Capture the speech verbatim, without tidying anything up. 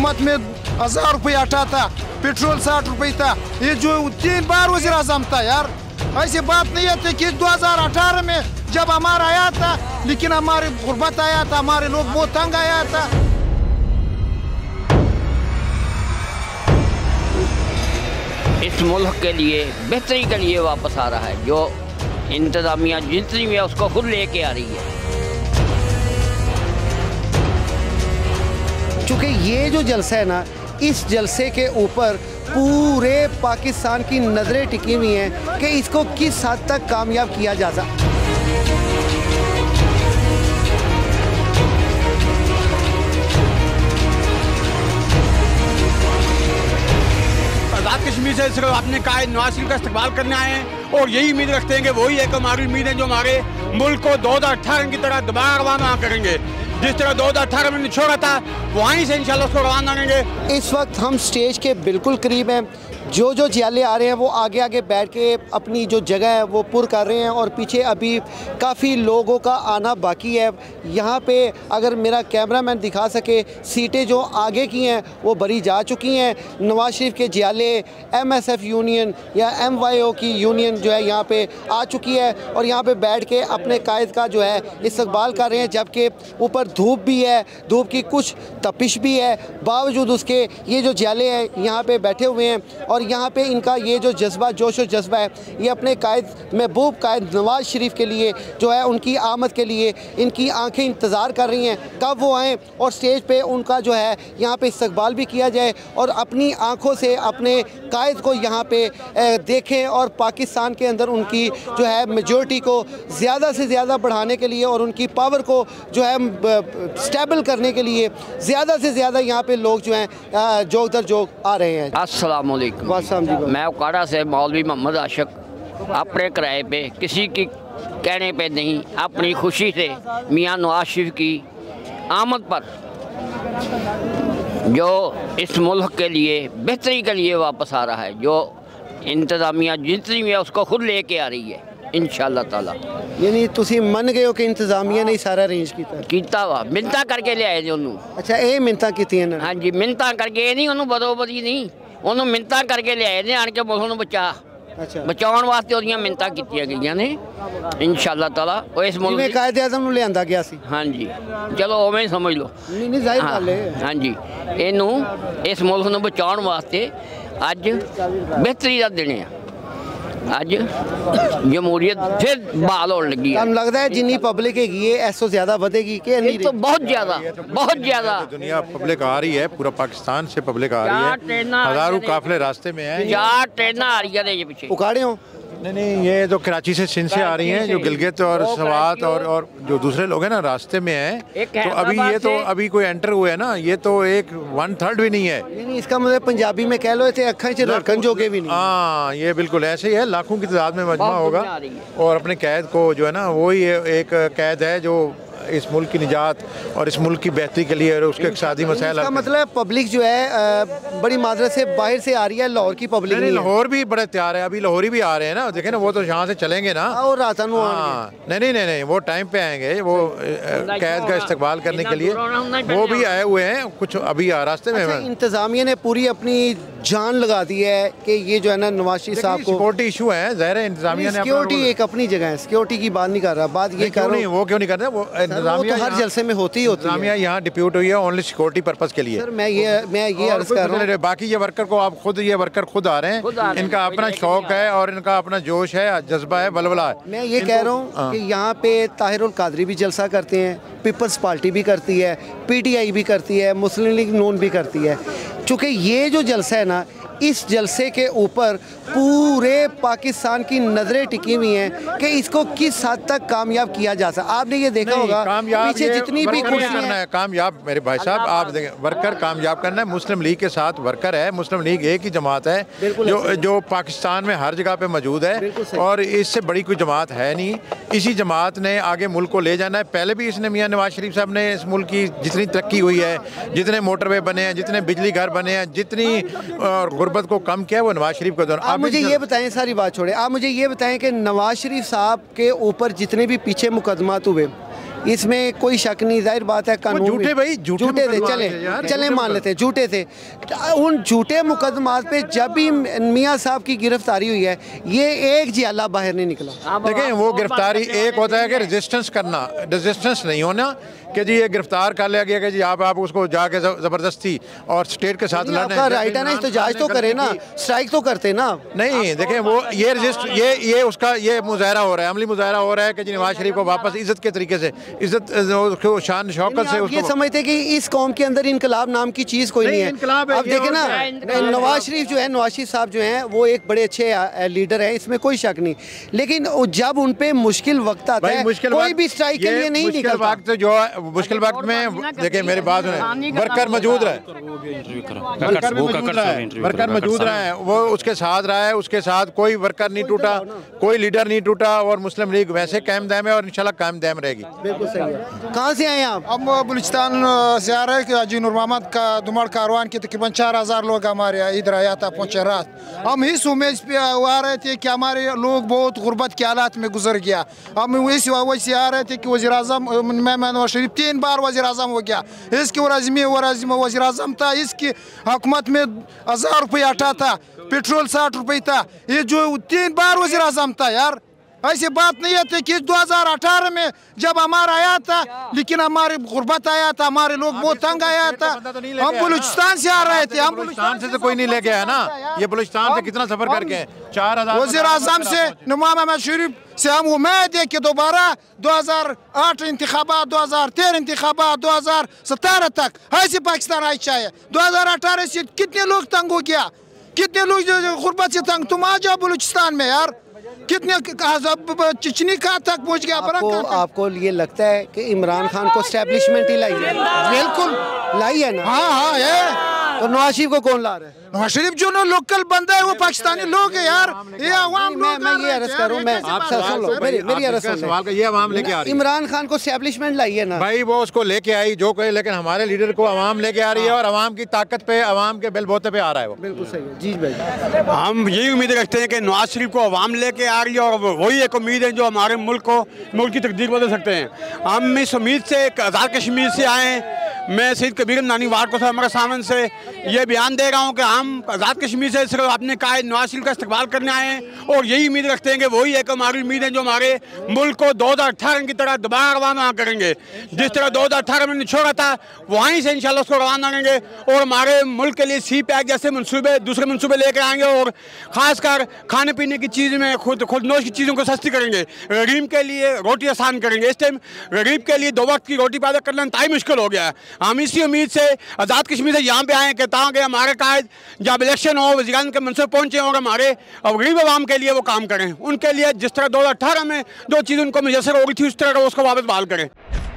हुकूमत में हजार रुपये अटा था, पेट्रोल साठ रुपये था, ये जो तीन बार वज़ीर आज़म था यार। ऐसी बात नहीं है कि दो हजार अठारह में जब हमारा आया था, लेकिन हमारी गुर्बत आया था, हमारे लोग बहुत तंग आया था। इस मुल्क के लिए बेहतरी के लिए वापस आ रहा है, जो इंतजामिया जितनी भी है उसको खुद लेके आ रही है। चूँकि ये जो जलसा है ना, इस जलसे के ऊपर पूरे पाकिस्तान की नज़रें टिकी हुई हैं कि इसको किस हद तक कामयाब किया जा सकता। आज़ाद कश्मीर से सिर्फ अपने कायद नवाज शरीफ का इस्तेमाल करने आए हैं और यही उम्मीद रखते हैं कि वही एक हमारी उम्मीद है जो हमारे मुल्क को दो हज़ार अठारह की तरह दोबारा रवाना करेंगे। जिस तरह दो हज़ार अठारह में निछोड़ा था वहीं से इंशाल्लाह उसको रवाना करेंगे। इस वक्त हम स्टेज के बिल्कुल करीब हैं। जो जो जियाले आ रहे हैं वो आगे आगे बैठ के अपनी जो जगह है वो पुर कर रहे हैं और पीछे अभी काफ़ी लोगों का आना बाकी है। यहाँ पे अगर मेरा कैमरामैन दिखा सके, सीटें जो आगे की हैं वो भरी जा चुकी हैं। नवाज शरीफ के जियाले, एम एस एफ यूनियन या एम वाई ओ की यूनियन जो है यहाँ पे आ चुकी है और यहाँ पे बैठ के अपने कायद का जो है इस्तकबाल कर रहे हैं। जबकि ऊपर धूप भी है, धूप की कुछ तपिश भी है, बावजूद उसके ये जो जियाले हैं यहाँ पे बैठे हुए हैं और यहाँ पे इनका ये जो जज्बा, जोश और जज्बा है, ये अपने कायद महबूब कायद नवाज शरीफ के लिए जो है उनकी आमद के लिए इनकी आंखें इंतज़ार कर रही हैं कब वो आएँ और स्टेज पे उनका जो है यहाँ पे इस्तकबाल भी किया जाए और अपनी आंखों से अपने कायद को यहाँ पे देखें और पाकिस्तान के अंदर उनकी जो है मेजॉरिटी को ज़्यादा से ज़्यादा बढ़ाने के लिए और उनकी पावर को जो है स्टेबल करने के लिए ज़्यादा से ज़्यादा यहाँ पे लोग जो हैं जोक दर जोक आ रहे हैं। अस्सलाम वालेकुम। मैं उकाड़ा से मौलवी मोहम्मद आशिक अपने किराए पे किसी की कहने पे नहीं, अपनी खुशी से मियाँ नवाज शरीफ की आमद पर जो इस मुल्क के लिए बेहतरी के लिए वापस आ रहा है, जो इंतज़ामिया जितनी भी है उसको खुद लेके आ रही है इंशाअल्लाह ताला। यानी तुसी मन गए हो कि इंतजामिया ने सारा अरेंज किया कीता वा मिन्नतां करके ले आए उन्होंने। अच्छा, ये मिन्नतां कीतियां ने? हाँ जी, मिन्नतां करके, ये नहीं उन्होंने बदोबदी नहीं, उन्होंने मिन्नतां करके ले आए ने आन के मुल्क नूं बचा अच्छा बचाउण वास्ते उहदियां मिन्नतां कीतियां गईयां ने इंशाअल्लाह ताला। वो इस मुल्क में कायदे आज़म नूं लिआंदा गया सी। हाँ जी, चलो उवें समझ लो। नहीं नहीं जाहिर गल है। हाँ जी, इनू इस मुल्क नूं बचाउण वास्ते अज बेहतरी दा दिन है। अज जमहूरियत फिर बहाल होने लगी है। लगता है जिन्नी पब्लिक हैगी है ऐसो ज्यादा बढ़ेगी कि तो बहुत ज्यादा बहुत ज्यादा दुनिया पब्लिक आ रही है, पूरा पाकिस्तान से पब्लिक आ रही है, हजारों काफिले रास्ते में हैं। चार ट्रेन आ रही है पीछे उकाड़े हो। नहीं नहीं, ये तो कराची से सिंध से आ रही हैं, जो गिलगित और सवात और और जो दूसरे लोग हैं ना रास्ते में हैं। तो अभी ये तो अभी कोई एंटर हुए हैं ना, ये तो एक वन थर्ड भी नहीं है। नहीं, इसका मतलब पंजाबी में कह लो इसे अखा च रखन जोगे भी नहीं। हाँ, ये बिल्कुल ऐसे ही है, लाखों की तादाद में मजमा होगा और अपने कैद को जो है ना, वही एक कैद है जो इस मुल्क की निजात और इस मुल्क की बेहतरी के लिए और उसके इक़्तिसादी मसाइल। इसका मतलब पब्लिक जो है बड़ी माजरत से बाहर से आ रही है, लाहौर की पब्लिक नहीं, लाहौर भी बड़े तैयार है, अभी लाहौरी भी आ रहे हैं ना, देखें ना, वो तो यहाँ से चलेंगे ना और रात नु हाँ, नहीं नहीं नहीं वो टाइम पे आएंगे, वो कैद का इस्तकबाल करने के लिए वो भी आए हुए हैं, कुछ अभी रास्ते में। इंतजामिया ने पूरी अपनी जान लगा दी है कि ये जो है ना नवाज शरीफ साहब को सिक्योरिटी इशू है, ज़ाहिर है इंतजामिया ने सिक्योरिटी एक अपनी जगह है, सिक्योरिटी की बात नहीं कर रहा, बात ये कर रहा हूं वो क्यों नहीं कर रहे, वो इंतजामिया हर जलसे में होती ही होती है। इंतजामिया यहाँ डिप्यूट हुई है ओनली सिक्योरिटी पर्पस के लिए। सर मैं ये मैं ये अर्ज कर रहा हूं, बाकी ये वर्कर को आप खुद ये वर्कर खुद आ रहे हैं, इनका अपना शौक है और इनका अपना जोश है, जज्बा है, बलबला है। मैं ये कह रहा हूँ कि यहाँ पे ताहिर उल कादरी भी जलसा करते हैं, पीपल्स पार्टी भी करती है, पीटीआई भी करती है, मुस्लिम लीग नून भी करती है। चूँकि ये जो जलसा है ना, इस जलसे के ऊपर पूरे पाकिस्तान की नज़रें टिकी हुई हैं कि इसको किस हद तक कामयाब किया जा सकता। आपने ये देखा होगा पीछे जितनी भी कुर्सियां है कामयाब, मेरे भाई साहब आप देखें, वर्कर कामयाब करना है। मुस्लिम लीग के साथ वर्कर है, मुस्लिम लीग एक ही जमात है जो जो पाकिस्तान में हर जगह पे मौजूद है और इससे बड़ी कोई जमात है नहीं। इसी जमात ने आगे मुल्क को ले जाना है। पहले भी इसने मियाँ नवाज शरीफ साहब ने इस मुल्क की जितनी तरक्की हुई है, जितने मोटरवे बने हैं, जितने बिजली घर बने हैं, जितनी गुर्बत को कम किया वो नवाज शरीफ का दौर। आप मुझे ये बताएं, सारी बात छोड़े, आप मुझे ये बताएं कि नवाज शरीफ साहब के ऊपर जितने भी पीछे मुकदमात हुए, इसमें कोई शक नहीं, जाहिर बात है कानून झूठे भाई झूठे थे, चले चले मान लेते हैं झूठे थे। उन झूठे मुकदमात पे जब भी मियाँ साहब की गिरफ्तारी हुई है, ये एक जियाला बाहर नहीं निकला। देखें वो गिरफ्तारी एक होता है कि रेजिस्टेंस करना, रेजिस्टेंस नहीं होना कि जी ये गिरफ्तार कर लिया गया कि जी आप आप उसको जाके ज़बरदस्ती और स्टेट के साथ लड़ने का राइट है ना, इस्तेजाज तो करे ना, स्ट्राइक तो करते ना। नहीं देखें वो ये रजिस्ट ये ये उसका ये मुजाहरा हो रहा है, अमली मुजाहरा हो रहा है कि जी नवाज शरीफ को वापस इज्जत के तरीके से, इज्जत उसको शान शौकत से उसको ये समझते कि इस कौम के अंदर इनकलाब नाम की चीज़ कोई नहीं है। अब देखें ना, नवाज शरीफ जो है, नवाज शरीफ साहब जो हैं वो एक बड़े अच्छे लीडर हैं, इसमें कोई शक नहीं, लेकिन जब उन पे मुश्किल वक्त आता है कोई भी स्ट्राइक के लिए नहीं निकलता। वक्त जो मुश्किल वक्त में देखिए मेरी बात सुने, वर्कर मौजूद रहे, वर्कर मौजूद रहे, वो उसके साथ रहा है, उसके साथ कोई वर्कर नहीं टूटा, कोई लीडर नहीं टूटा, और मुस्लिम लीग वैसे कायम दायम है और इंशाल्लाह कायम दायम रहेगी। बिल्कुल सही है। कहाँ से आए आप? हम बलूचिस्तान से आ रहे हैं, जी नूर मोहम्मद का दुमड़ कारवान के तकरीबन चार हज़ार लोग हमारे इधर आया था पहुँचे रात। हम इस उम्मीद पे आ रहे थे कि हमारे लोग बहुत गुर्बत के हालात में गुजर गया। हम इस वजह से आ रहे थे कि वज़ीर आज़म नवाज शरीफ तीन बार वज़ीर आज़म हो गया, इसकी वज़ीर वज़ीर आज़म था, इसकी हुकूमत में हज़ार रुपये आटा था, पेट्रोल साठ रुपये था, ये जो तीन बार वज़ीर आज़म था यार। ऐसी बात नहीं है कि दो हज़ार अठारह में जब हमारा आया था, लेकिन हमारे गुर्बत आया था, हमारे लोग बहुत तंग आया था, हम बलूचिस्तान से आ रहे थे। हम बलूचिस्तान से तो कोई नहीं लेके आया ना, ये बलूचिस्तान से कितना सफर करके चार हजार वज़ीर आज़म से नवाज शरीफ से हम उम्मीद है कि दोबारा दो हज़ार आठ इंतखाबात, दो हज़ार तेरह इंतखाबात, दो हज़ार सतारह तक ऐसे पाकिस्तान आई चाहिए। दो हज़ार अठारह से कितने लोग तंग हो गया, कितने लोग गुर्बत से तंग, तुम आ जाओ बलूचिस्तान में यार, कितने चिचनी का तक पहुंच गया। आपको, आपको ये लगता है कि इमरान खान को एस्टेब्लिशमेंट ही लाई है? बिल्कुल लाई है ना। हाँ हाँ है। तो नवाज शरीफ को कौन ला रहा है? नवाज शरीफ जो ना लोकल बंदा है वो पाकिस्तानी लोग है यार, ये अवाम मैं मैं ये अर्ज करूं, मैं आपसे सुन लो, मेरी मेरी अर्ज सुन सवाल का ये अवाम लेके आ रही है। इमरान खान को एस्टेब्लिशमेंट लाई है ना भाई, वो उसको लेके आई जो कहे, लेकिन हमारे लीडर को अवाम लेके आ रही है और अवाम की ताकत पे, अवाम के बलबूते पे आ रहा है वो। बिल्कुल सही है जी भाई। हम यही उम्मीद रखते हैं कि नवाज शरीफ को अवाम लेके आ रही है और वही एक उम्मीद है जो हमारे मुल्क को, मुल्क की तकदीर बदल सकते हैं। हम इस उम्मीद से आज़ाद कश्मीर से आए। मैं सैयद कबीर नानी वार्ड को हमारे सामने से ये बयान दे रहा हूँ कि हम आज़ाद कश्मीर से सिर्फ अपने कायद नवाज शरीफ का इस्तकबाल करने आए हैं और यही उम्मीद रखते हैं कि वही एक हमारी उम्मीद है जो हमारे मुल्क को दो हज़ार अठारह की तरह दोबारा रवाना करेंगे। जिस तरह दो हज़ार अठारह में निछोड़ा था वहीं से इंशाल्लाह उसको रवाना करेंगे और हमारे मुल्क के लिए सी पैक जैसे मनसूबे, दूसरे मनसूबे लेकर आएंगे और ख़ासकर खाने पीने की चीज़ में खुद खुद नोश की चीज़ों को सस्ती करेंगे। गरीब के लिए रोटी आसान करेंगे। इस टाइम गरीब के लिए दो वक्त की रोटी पैदा करना इंतहाई मुश्किल हो गया है। हम इसी उम्मीद से आज़ाद कश्मीर से यहाँ पे आए कि ताकि हमारे कायद जब इलेक्शन हो, वज़ीरान के मनसूबे पहुँचे और हमारे गरीब आवाम के लिए वो काम करें। उनके लिए जिस तरह दो हज़ार अठारह में जो चीज़ उनको मुयसर हो रही थी उस तरह उसको वापस बहाल करें।